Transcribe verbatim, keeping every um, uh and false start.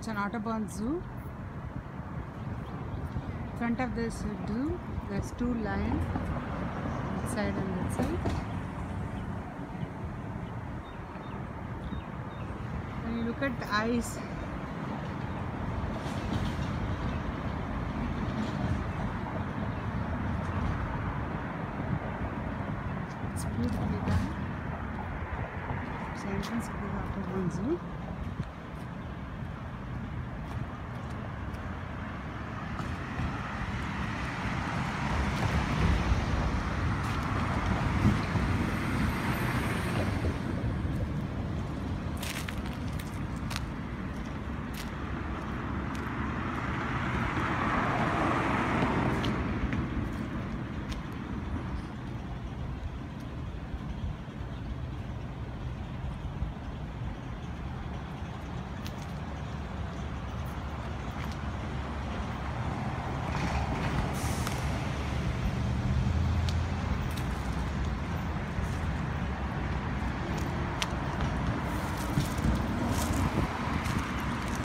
it's an Audubon Zoo. In front of this zoo, there's two lions, that side and that side. When you look at the eyes,